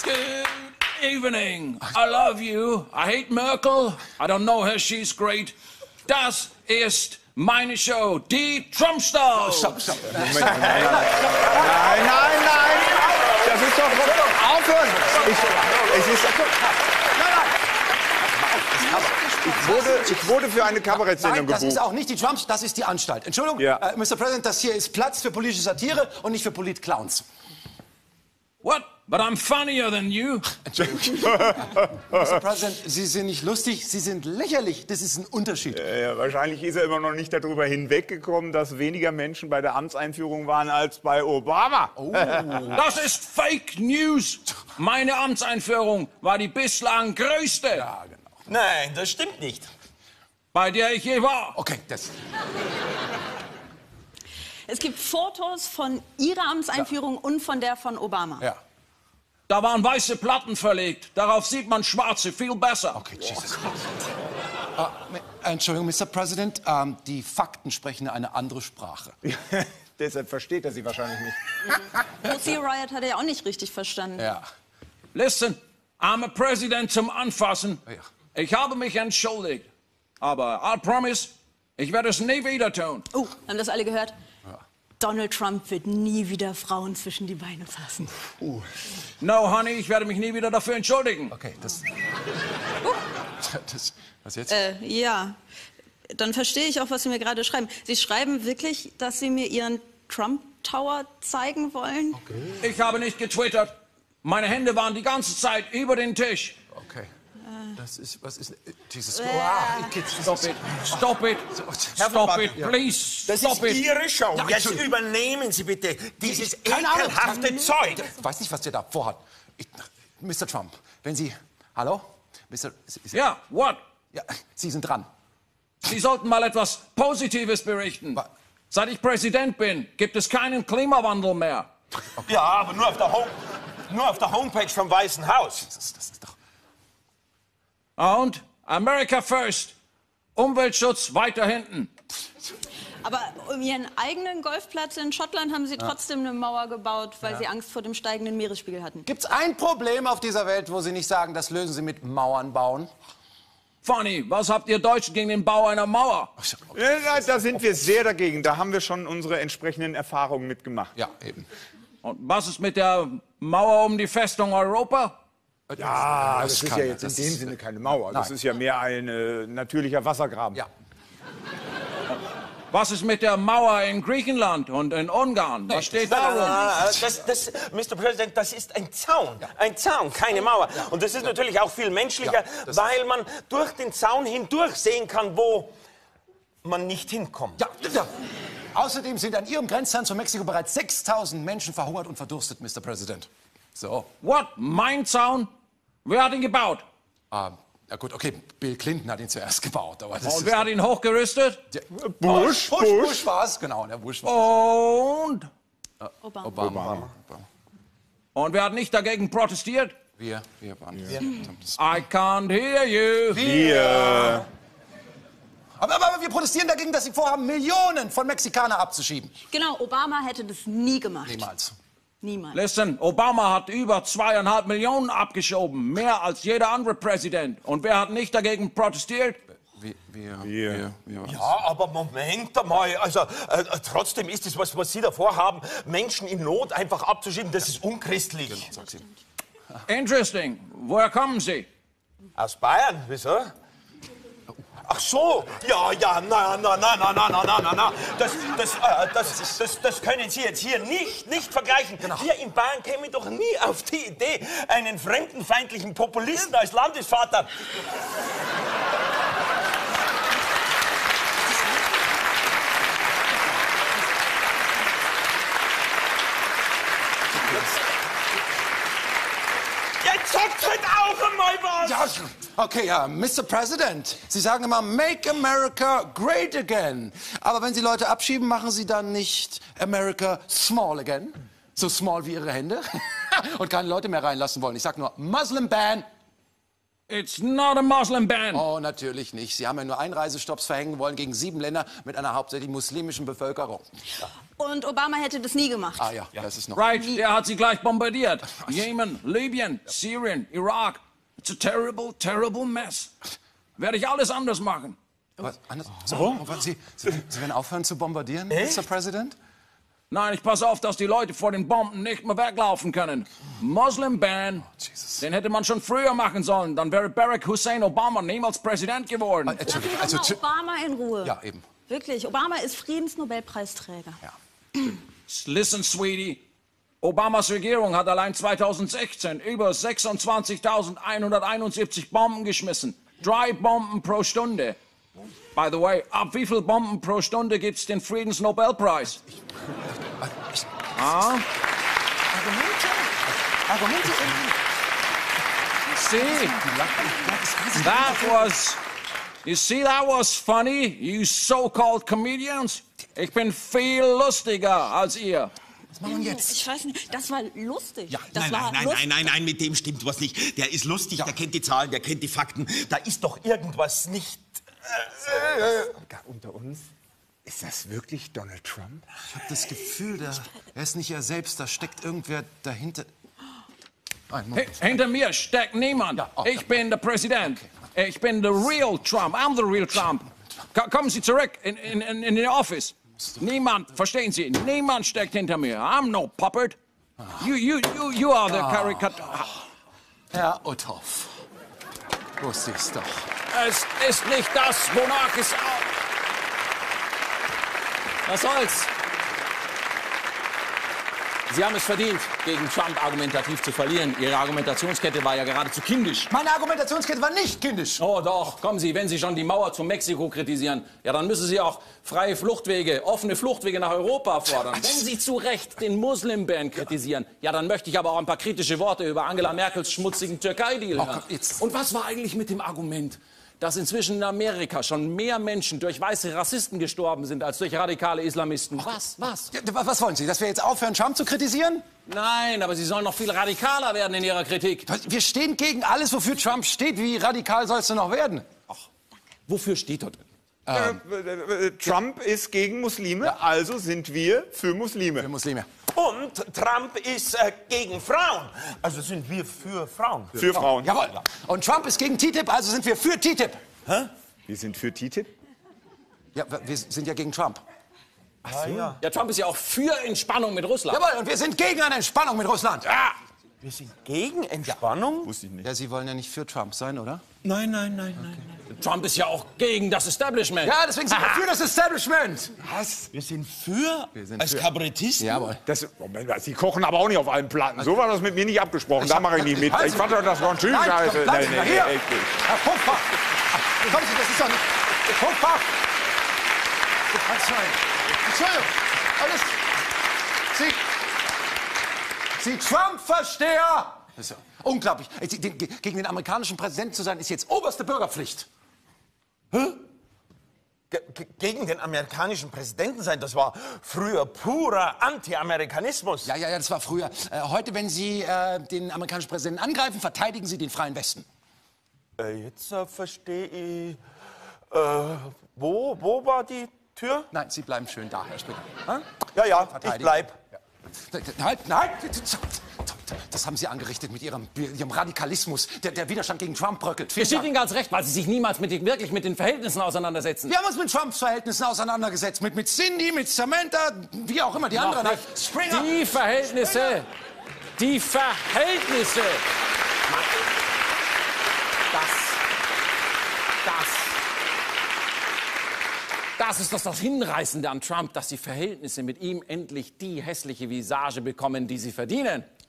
Good evening. I love you. I hate Merkel. I don't know her. She's great. Das ist meine Show, die Trump-Show. Stopp. Nein. Das ist doch... Aufhören! Ich wurde für eine Kabarettsendung gebucht. Das ist auch nicht die Trumps, das ist die Anstalt. Entschuldigung, Ja. Mr. President, das hier ist Platz für politische Satire und nicht für Polit-Clowns. What? But I'm funnier than you. Mr. President, Sie sind nicht lustig, Sie sind lächerlich. Das ist ein Unterschied. Ja, wahrscheinlich ist er immer noch nicht darüber hinweggekommen, dass weniger Menschen bei der Amtseinführung waren als bei Obama. Oh. Das ist Fake News. Meine Amtseinführung war die bislang größte, Ja, genau. Nein, das stimmt nicht. bei der ich je war. Okay, das... Es gibt Fotos von Ihrer Amtseinführung und von der von Obama. Ja. Da waren weiße Platten verlegt. Darauf sieht man schwarze viel besser. Okay, Jesus. Entschuldigung, Mr. President, die Fakten sprechen eine andere Sprache. Deshalb versteht er sie wahrscheinlich nicht. Pussy Riot hat er ja auch nicht richtig verstanden. Ja. Listen, I'm a President zum Anfassen. Ja. Ich habe mich entschuldigt. Aber I'll promise, ich werde es nie wieder tun. Oh, haben das alle gehört? Donald Trump wird nie wieder Frauen zwischen die Beine fassen. No, honey, ich werde mich nie wieder dafür entschuldigen. Okay, das... Was jetzt? Ja, dann verstehe ich auch, was Sie mir gerade schreiben. Sie schreiben wirklich, dass Sie mir Ihren Trump Tower zeigen wollen? Okay. Ich habe nicht getwittert. Meine Hände waren die ganze Zeit über den Tisch. Okay. Das ist... Was ist... Jesus... Stop it. Stop it. Stop it, please. Das Stop ist it. Ihre Show. Ja, Jetzt Entschuldigung. übernehmen Sie bitte dieses Keine Ahnung. ekelhafte Zeug. Ich weiß nicht, was der da vorhat. Mr. Trump, wenn Sie... Hallo? Mr. Ja, what? Ja, Sie sind dran. Sie sollten mal etwas Positives berichten. Seit ich Präsident bin, gibt es keinen Klimawandel mehr. Ja, aber nur auf der Homepage vom Weißen Haus. Das ist doch... Und America first. Umweltschutz weiter hinten. Aber um Ihren eigenen Golfplatz in Schottland haben Sie trotzdem eine Mauer gebaut, weil Sie Angst vor dem steigenden Meeresspiegel hatten. Gibt's ein Problem auf dieser Welt, wo Sie nicht sagen, das lösen Sie mit Mauern bauen? Funny, was habt ihr Deutschen gegen den Bau einer Mauer? Ja, da sind wir sehr dagegen. Da haben wir schon unsere entsprechenden Erfahrungen mitgemacht. Ja, eben. Und was ist mit der Mauer um die Festung Europa? Ah, das ist kann ja er. jetzt in Das dem ist- Sinne keine Mauer. Das Nein. ist ja mehr ein natürlicher Wassergraben. Ja. Was ist mit der Mauer in Griechenland und in Ungarn? Was steht da rum? Mr. President, das ist ein Zaun. Ein Zaun, keine Mauer. Und das ist natürlich auch viel menschlicher, weil man durch den Zaun hindurch sehen kann, wo man nicht hinkommt. Ja. Außerdem sind an Ihrem Grenzland zu Mexiko bereits 6.000 Menschen verhungert und verdurstet, Mr. President. So. What? Mein Zaun? Wer hat ihn gebaut? Ja gut, okay, Bill Clinton hat ihn zuerst gebaut, aber das Und ist... wer hat ihn hochgerüstet? Bush. Bush war's, genau, der Bush war. Und? Obama. Obama. Und wer hat nicht dagegen protestiert? Wir waren... I can't hear you. Aber wir protestieren dagegen, dass Sie vorhaben, Millionen von Mexikanern abzuschieben. Genau, Obama hätte das nie gemacht. Niemals. Niemals. Listen, Obama hat über 2,5 Millionen abgeschoben. Mehr als jeder andere Präsident. Und wer hat nicht dagegen protestiert? Wir. Ja, aber Moment einmal. Also, trotzdem ist es, was Sie da vorhaben, Menschen in Not einfach abzuschieben, das ist unchristlich. Interesting. Woher kommen Sie? Aus Bayern, wieso? Ach so, ja, na. Das können Sie jetzt hier nicht vergleichen. Wir in Bayern kämen doch nie auf die Idee, einen fremdenfeindlichen Populisten als Landesvater. Jetzt sagt halt auch einmal was! Ja, okay, ja, Mr. President, Sie sagen immer, make America great again. Aber wenn Sie Leute abschieben, machen Sie dann nicht America small again? So small wie Ihre Hände? Und keine Leute mehr reinlassen wollen. Ich sag nur, Muslim Ban. It's not a Muslim ban. Oh, natürlich nicht. Sie haben ja nur Einreisestopps verhängen wollen gegen 7 Länder mit einer hauptsächlich muslimischen Bevölkerung. Und Obama hätte das nie gemacht. Ah ja, das ist noch. Right, der hat sie gleich bombardiert. Jemen, Libyen, Syrien, Irak. It's a terrible, terrible mess. Werde ich alles anders machen. Was, anders? So? Sie werden aufhören zu bombardieren, Mr. President? Nein, ich passe auf, dass die Leute vor den Bomben nicht mehr weglaufen können. Muslim Ban, den hätte man schon früher machen sollen. Dann wäre Barack Hussein Obama niemals Präsident geworden. Entschuldigung, Lassen Sie doch mal Obama in Ruhe. Ja, eben. Wirklich, Obama ist Friedensnobelpreisträger. Ja. Listen, Sweetie. Obamas Regierung hat allein 2016 über 26.171 Bomben geschmissen. 3 Bomben pro Stunde. By the way, ab wie viel Bomben pro Stunde gibt's den Friedensnobelpreis? Argumente See, that was funny, you so-called comedians. Ich bin viel lustiger als ihr. Was machen wir jetzt? Ich weiß nicht, das war lustig. Ja, das war lustig. nein, mit dem stimmt was nicht. Der ist lustig, der kennt die Zahlen, der kennt die Fakten. Da ist doch irgendwas nicht... Unter uns, ist das wirklich Donald Trump? Ich habe das Gefühl, er ist nicht er selbst, da steckt irgendwer dahinter. Hinter mir steckt niemand. Ich bin der Präsident. Ich bin der real Trump. I'm the real Trump. Kommen Sie zurück in den Office. Niemand, verstehen Sie, niemand steckt hinter mir. I'm no puppet. You are the Karikatur. Herr Uthoff, wusste ich's doch. Es ist nicht das, wonach es auch... Was soll's? Sie haben es verdient, gegen Trump argumentativ zu verlieren. Ihre Argumentationskette war ja geradezu kindisch. Meine Argumentationskette war nicht kindisch. Oh doch, kommen Sie, wenn Sie schon die Mauer zu Mexiko kritisieren, ja dann müssen Sie auch freie Fluchtwege, offene Fluchtwege nach Europa fordern. Wenn Sie zu Recht den Muslim-Ban kritisieren, ja dann möchte ich aber auch ein paar kritische Worte über Angela Merkels schmutzigen Türkei-Deal hören. Und was war eigentlich mit dem Argument, dass inzwischen in Amerika schon mehr Menschen durch weiße Rassisten gestorben sind als durch radikale Islamisten? Was? Ja, was wollen Sie, dass wir jetzt aufhören, Trump zu kritisieren? Nein, aber Sie sollen noch viel radikaler werden in Ihrer Kritik. Wir stehen gegen alles, wofür Trump steht. Wie radikal sollst du noch werden? Wofür steht er denn? Trump ist gegen Muslime, also sind wir für Muslime. Für Muslime. Und Trump ist gegen Frauen. Also sind wir für Frauen. Für Frauen. Jawohl. Und Trump ist gegen TTIP, also sind wir für TTIP. Hä? Wir sind für TTIP? Ja, wir sind ja gegen Trump. Ja, Trump ist ja auch für Entspannung mit Russland. Jawohl, und wir sind gegen eine Entspannung mit Russland. Ja. Wir sind gegen Entspannung? Wusste ich nicht. Ja, Sie wollen ja nicht für Trump sein, oder? Nein. Trump ist ja auch gegen das Establishment. Ja, deswegen sind wir für das Establishment. Was? Wir sind für als Kabarettisten? Jawohl. Moment mal, Sie kochen aber auch nicht auf allen Platten. So war das mit mir nicht abgesprochen. Da mache ich nicht mit. Ich fand doch, das war ein schönes Scheiße. Hier. echt nicht. Herr Hochfach. Kommen Sie, das ist doch nicht... Hochfach. Entschuldigung. Alles... Sie Trump-Versteher! Das ist ja unglaublich. Gegen den amerikanischen Präsidenten zu sein, ist jetzt oberste Bürgerpflicht. Gegen den amerikanischen Präsidenten sein, das war früher purer Anti-Amerikanismus. Ja, das war früher. Heute, wenn Sie den amerikanischen Präsidenten angreifen, verteidigen Sie den freien Westen. Jetzt verstehe ich... wo war die Tür? Nein, Sie bleiben schön da, Herr Springer. Ja, ich bleib. Nein! Das haben Sie angerichtet mit Ihrem Radikalismus. Der Widerstand gegen Trump bröckelt. Ihr steht Ihnen ganz recht, weil Sie sich niemals wirklich mit den Verhältnissen auseinandersetzen. Wir haben uns mit Trumps Verhältnissen auseinandergesetzt. Mit Cindy, mit Samantha, wie auch immer, die anderen. Springer! Die Verhältnisse! Das ist das Hinreißende an Trump, dass die Verhältnisse mit ihm endlich die hässliche Visage bekommen, die sie verdienen.